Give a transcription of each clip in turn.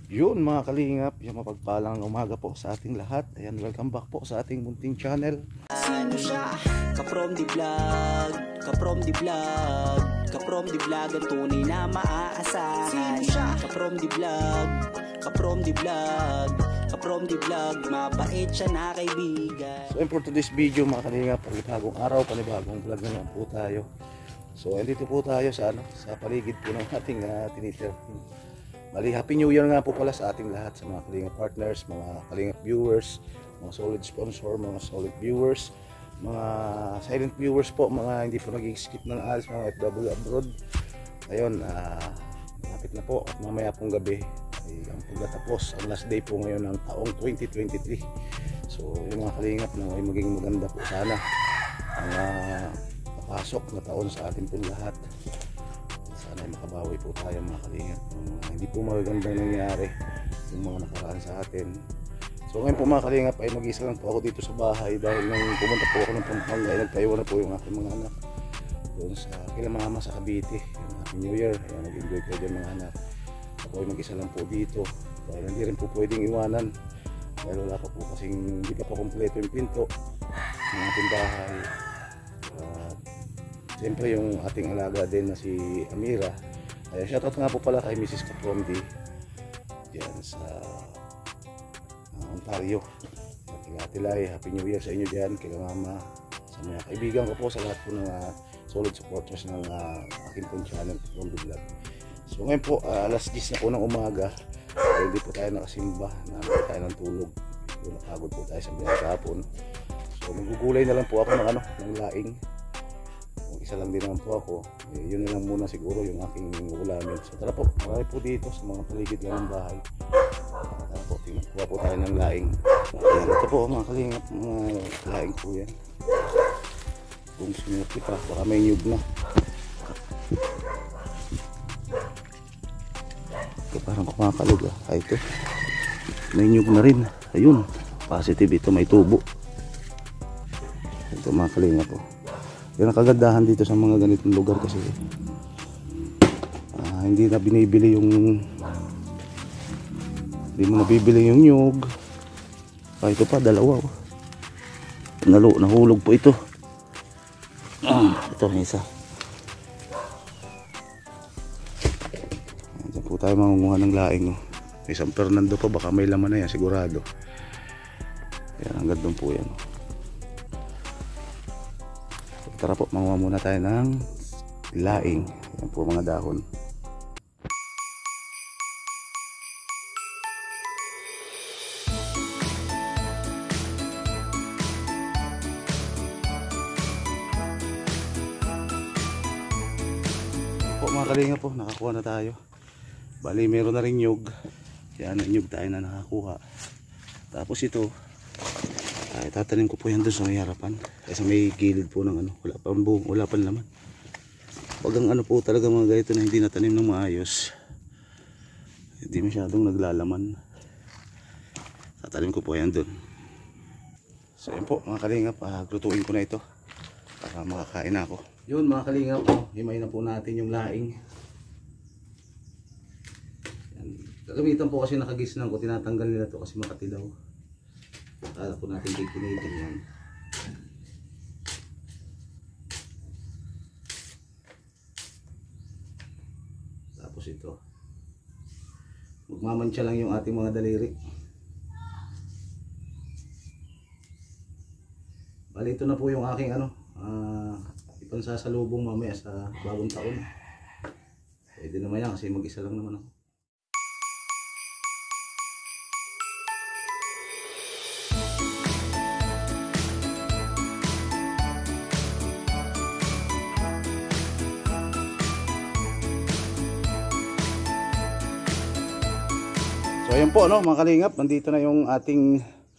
Yun mga kalingap, yung mapagpalang umaga po sa ating lahat. Ayan, welcome back po sa ating munting channel. Sino siya? Ka-from the vlog, ka-from the vlog, ka-from the vlog, ang tunay na maaasahan. Sino siya? Ka-from the vlog, ka-from the vlog, ka-from the vlog, mabait siya na kaibigan. So for today's video mga kalingap, panibagong araw, panibagong vlog na naman po tayo. So andito po tayo sa paligid po ng ating tinitir. Bali, Happy New Year nga po pala sa ating lahat, sa mga kalingap partners, mga kalingap viewers, mga solid sponsor, mga solid viewers, mga silent viewers po, mga hindi po nag-skip ng ads, mga FW abroad. Ayun, malapit na po at mamaya pong gabi ay ang pagtatapos, ang last day po ngayon ng taong 2023. So yung mga kalingap na ay maging maganda po sana ang papasok na taon sa atin po lahat. Sana ay makabawi po tayo mga kalingap, hindi po magagandang nangyari yung mga nakaraan sa atin. So ngayon po mga kalingap ay mag-isa lang po ako dito sa bahay dahil nung pumunta po ako ng Pampanga ay nagtayo na po yung aking mga anak doon sa kila mama sa Cavite, yung Happy New Year. Ayan, nag-enjoy ko dyan mga anak. Ako ay mag-isa lang po dito dahil hindi rin po pwedeng iwanan dahil wala pa po kasing hindi pa po kompleto yung pinto ng ating bahay. Siyempre yung ating alaga din na si Amira. Ay shoutout nga po pala kay Mrs. Kapromdi yan sa Ontario. Tilay, Happy New Year sa inyo dyan, kila mama, sa mga kaibigan ko po, sa lahat po ng solid supporters ng aking pong channel, Kapromdi Vlog. So ngayon po, alas 10 na po ng umaga, hindi po tayo nakasimba, nakakita tayo ng tulog. Napagod po tayo sa bilang kahapon. So magugulay na lang po ako ng laing. Isa lang din naman po ako, yun na lang muna siguro yung aking ulamin. So tara po, marami po dito sa mga paligid lang ng bahay. Tara po, tingnan po tayo ng laing. Ayan, ito po mga kalingap, mga laing po yan. Kung sumuti pa, baka may nyug na. Ito parang kumakalog Ay ito, may nyug na rin. Ayun, positive ito, may tubo. Ito mga kalingap po. Yan ang kagandahan dito sa mga ganitong lugar kasi hindi na binibili yung nyug. Ito pa, dalawa nahulog po ito. Ito ang isa. Diyan po tayo mangunguha ng laing. May San Fernando pa, baka may laman na yan sigurado. Yan, hanggang doon po yan. Tara po, manguha muna tayo ng laing. Yan po mga dahon. Po mga kalinga po, nakakuha na tayo. Bali, meron na rin nyug. Yan, nyug tayo na nakakuha. Tapos ito, tatanim ko po yan doon sa may harapan kasi may gilid po ng wala pa buong, wala pa naman. Pag ang po talaga mga ganito na hindi natanim ng maayos, hindi masyadong naglalaman, tatanim ko po yan doon. So yan po mga kalingap, lutuin ko na ito para makakain na ako. Yun mga kalingap, himay na po natin yung laing. Gagamitan po kasi nakagisnan ko, tinatanggal nila to kasi makati daw. Kala po natin kikinitin yan. Tapos ito, magmamansya lang yung ating mga daliri. Bali ito na po yung aking ipansasalubong mamaya sa bagong taon. Pwede naman yan kasi mag-isa lang naman ako. So ayun po mga kalingap, nandito na yung ating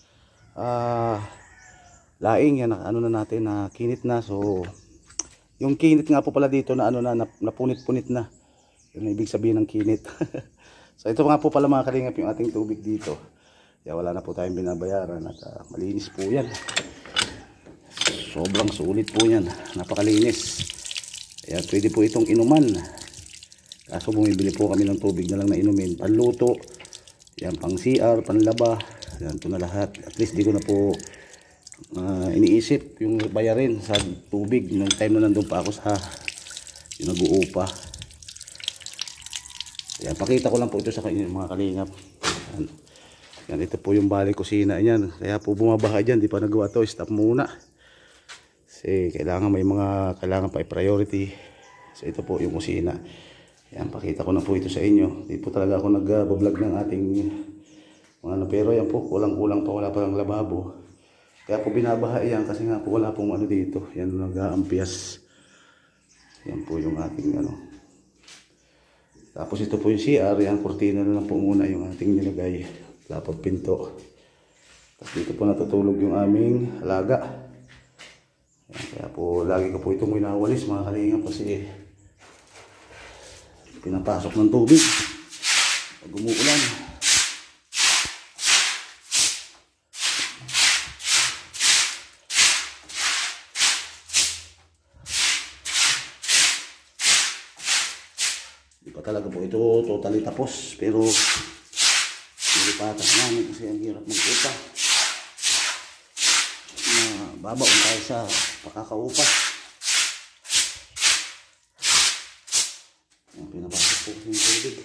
laing yan, na natin na kinit na. So yung kinit nga po pala dito na napunit-punit na. Yun ang ibig sabihin ng kinit. So ito nga po pala mga kalingap yung ating tubig dito. Kaya wala na po tayong binabayaran at malinis po yan. Sobrang sulit po yan, napakalinis. Kaya pwede po itong inuman. Kaso bumibili po kami ng tubig na lang na inumin, panluto Yan, pang CR, panlaba. Yan, ito na lahat. At least di ko na po iniisip yung bayarin sa tubig nung time na nandun pa ako sa yung nag-uupa. Yan, pakita ko lang po ito sa kanya mga kalingap. Yan. Yan, ito po yung bali kusina niyan. Kaya po bumabaha dyan, di pa nagawa to. Stop muna. Kasi kailangan kailangan pa i-priority. So ito po yung kusina. Yan, pakita ko na po ito sa inyo. Di po talaga ako nag-vlog ng ating pero yan po, kulang-kulang pa, wala pa ng lababo. Kaya po binabaha yan kasi nga po wala pong ano dito. Yan, nag-aampias. Yan po yung ating ano. Tapos ito po yung CR, yan, kurtina na lang po muna yung ating nilagay. Lapag pinto. Tapos dito po natutulog yung aming alaga. Yan, kaya po lagi ko po itong winawalis mga kalingap kasi pinapasok ng tubig pag umuulan. Di pa talaga po ito totally tapos pero nilipatan namin kasi ang hirap mag-upa. Babaon tayo sa pakakaupa. Ang pinapasok po yung tubig.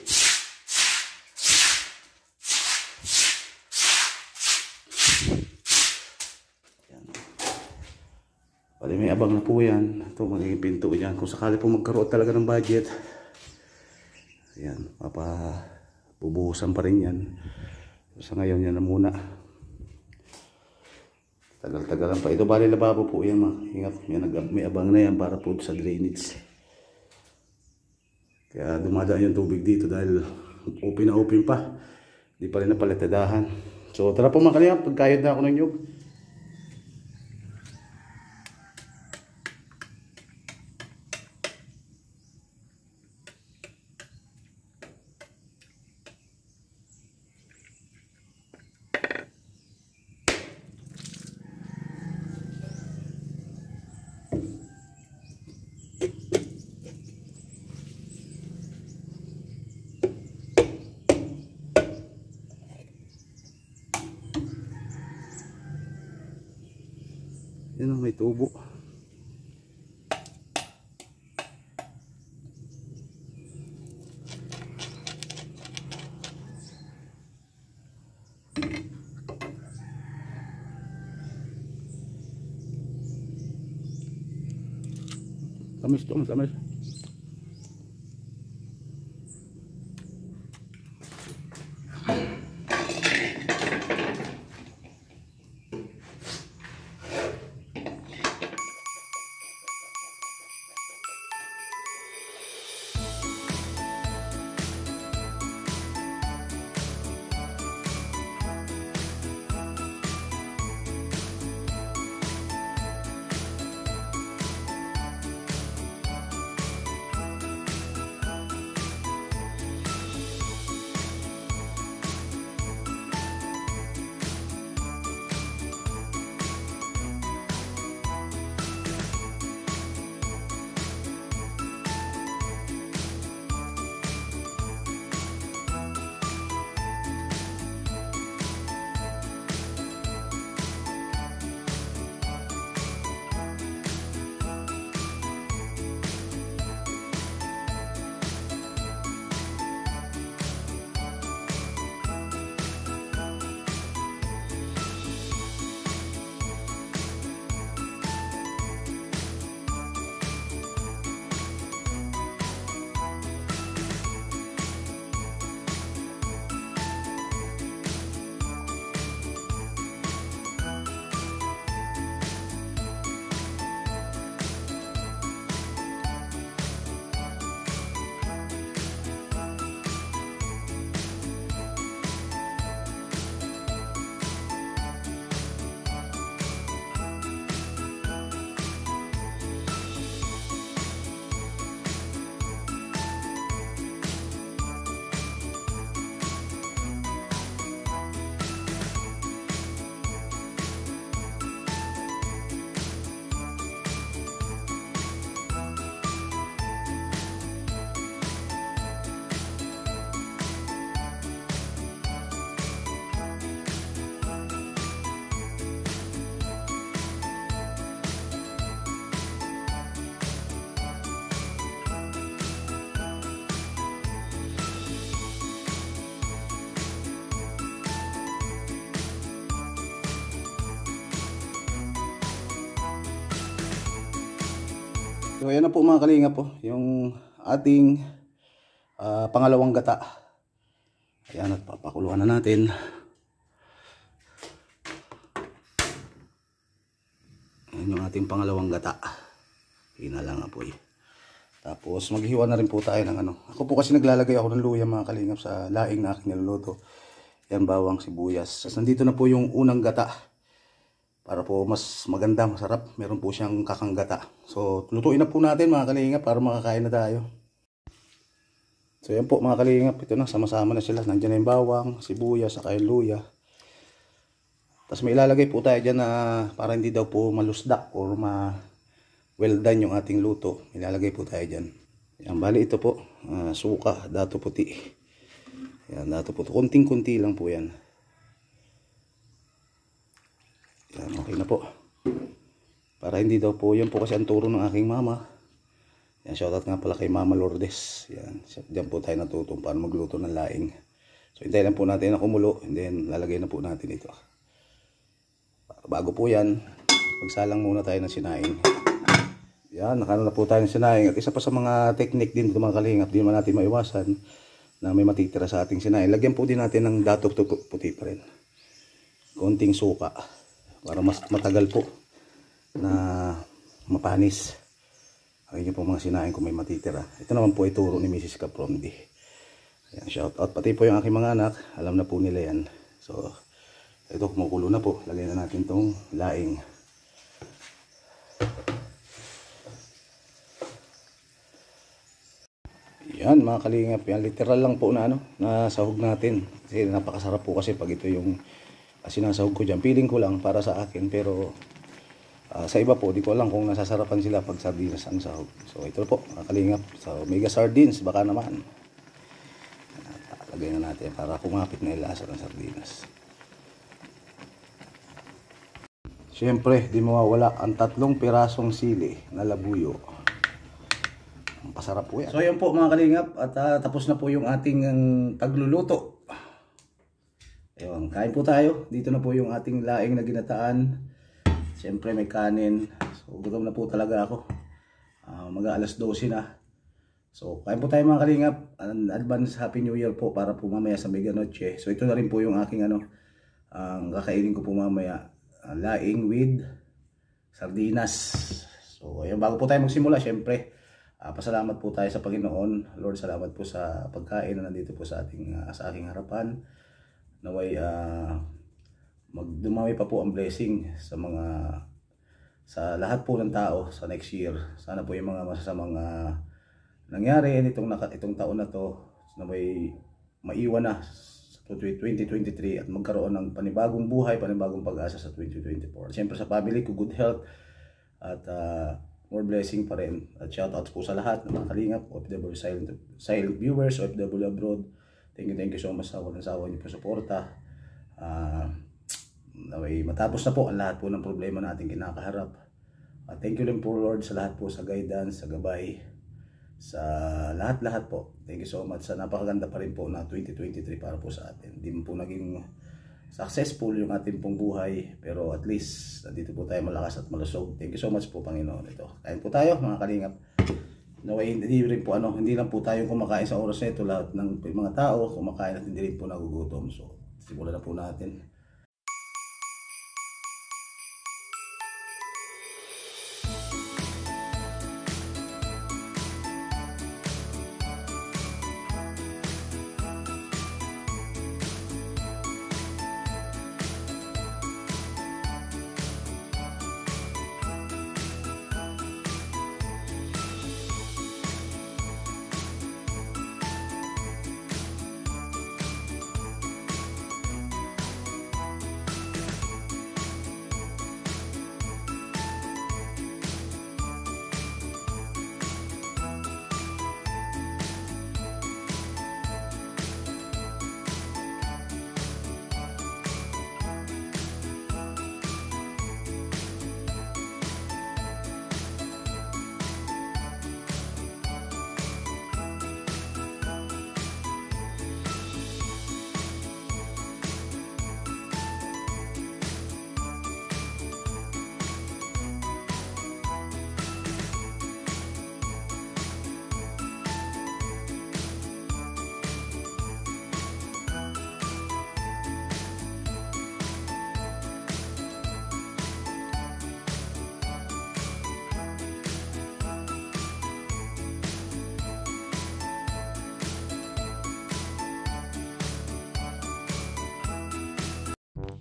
Yan. Bali may abang na po yan. Ito magiging pinto yan. Kung sakali po magkaroon talaga ng budget, yan, bubuhusan pa rin yan. Sa ngayon yan na muna. Tagal-tagalan pa. Ito bali lababo po yan mga ingat. May abang na yan para po sa drainage. Kaya dumadaan yung tubig dito dahil open na open pa. Di pa rin napalatadahan. So tara po mga kalingap, pagkayod na ako ng nyug. Yan, may tubo. Tamis to, tamis. So ayan na po mga kalinga po, yung ating pangalawang gata. Ayan at papakuluan na natin. Ayan yung ating pangalawang gata. Hina lang nga po eh. Tapos maghiwa na rin po tayo ng ano. Ako po kasi naglalagay ako ng luya mga kalingap sa laing na aking niluluto. Yan, bawang, sibuyas. Tapos nandito na po yung unang gata. Para po mas maganda, masarap. Meron po siyang kakang gata. So lutuin na po natin mga kalingap para makakain na tayo. So yan po mga kalingap. Ito na, sama-sama na sila. Nandiyan na yung bawang, sibuyas, saka yung luya. Tapos may ilalagay po tayo dyan na para hindi daw po malusdak or well done yung ating luto. Ilalagay po tayo dyan. Yan, bali ito po, suka, dato puti. Yan, dato puti. Kunting-kunti lang po yan. Yan, okay na po. Para hindi daw po, yan po kasi ang turo ng aking mama. Yan, shoutout nga pala kay Mama Lourdes. Yan, dyan po tayo natutong para magluto ng laing. So, hintayin lang po natin na kumulo. And then, lalagay na po natin ito. Bago po yan, magsalang muna tayo ng sinaing. Yan, nakano na po tayo ng sinaing. At isa pa sa mga technique din mga kalingap, di naman natin maiwasan na may matitira sa ating sinaing. Lagyan po din natin ng dato puti pa rin. Konting suka para mas matagal po na mapanis. Ayun po mga sinaing kung may matitira. Ito naman po ay turo ni Mrs. Capromdi. Ayan, shout out. Pati po yung aking mga anak, alam na po nila yan. So, ito kumukulo na po. Lagyan na natin tong laing. Yan mga kalingap, yan literal lang po na na sahog natin. Kasi napakasarap po kasi pag ito yung sinasahog ko dyan. Feeling ko lang para sa akin, pero sa iba po, di ko alam kung nasasarapan sila pag sardinas ang sahog. So ito po mga kalingap, so mega sardines baka naman. Lagyan na natin para kumapit na yung lasa ng sardinas. Siyempre, di mawawala ang 3 pirasong sili na labuyo. Pasarap po yan. So yun po mga kalingap, at tapos na po yung ating pagluluto. Ayun, kain po tayo. Dito na po yung ating laing na ginataan. Siyempre may kanin. So gutom na po talaga ako. Mag-aalas 12 na. So kain po tayo mga kalingap. Advance Happy New Year po para po mamaya sa Mega Noche. So ito na rin po yung aking kakainin ko po mamaya. Laing with sardinas. So ayun, bago po tayo magsimula, siyempre pasalamat po tayo sa Panginoon. Lord, salamat po sa pagkain na nandito po sa aking harapan. Naway magdumami pa po ang blessing sa lahat po ng tao sa next year. Sana po yung mga masasamang nangyari itong taon na to, naway maiwan na sa 2023 at magkaroon ng panibagong buhay, panibagong pag-asa sa 2024. Siyempre sa family ko, good health at more blessing pa rin. At shoutouts po sa lahat ng mga kalingap, OFW silent viewers, OFW abroad. Thank you so much sa walang sawa niyo po suporta. Matapos na po ang lahat po ng problema natin kinakaharap. Thank you din po Lord sa lahat po, sa guidance, sa gabay, sa lahat-lahat po. Thank you so much sa napakaganda pa rin po na 2023 para po sa atin. Hindi po naging successful yung ating pong buhay, pero at least nandito po tayo malakas at malusog. Thank you so much po Panginoon. Ito, kain po tayo mga kalingap. Hindi rin po hindi lang po tayo kumakain sa oras na ito. Lahat ng mga tao kumakain at hindi rin po nagugutom. So simulan na po natin.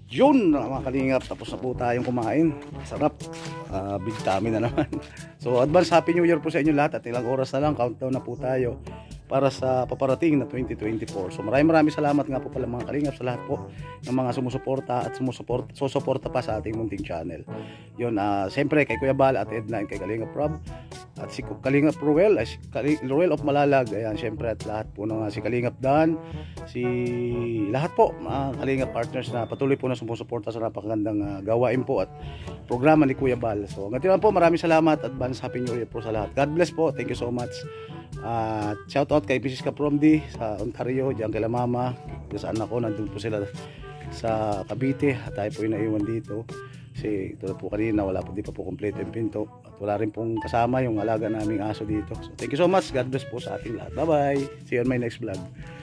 Yun mga kalingap, tapos na po tayong kumain. Sarap. Big tummy na naman. So advance Happy New Year po sa inyo lahat at ilang oras na lang, countdown na po tayo para sa paparating na 2024. So maraming salamat nga po pala mga kalingap sa lahat po ng mga sumusuporta at susuporta pa sa ating munting channel. Yun, siyempre kay Kuya Bal at Edna, kay Kalingap Rob at si Kalingap Ruel, Ruel of Malalag, ayan, siyempre at lahat po ng si Kalingap Dan, si lahat po mga Kalingap partners na patuloy po na sumusuporta sa napakagandang gawain po at programa ni Kuya Bal. So hanggang po, maraming salamat, advance Happy New Year po sa lahat. God bless po, thank you so much. Shout out kay Mrs. Kapromdi sa Ontario, diyan kay la mama, saan ako, nandun po sila sa Cavite at tayo po yung naiwan dito kasi ito po kanina wala po, di pa po complete yung pinto at wala rin pong kasama yung alaga naming aso dito. So thank you so much, God bless po sa ating lahat, bye bye, see you on my next vlog.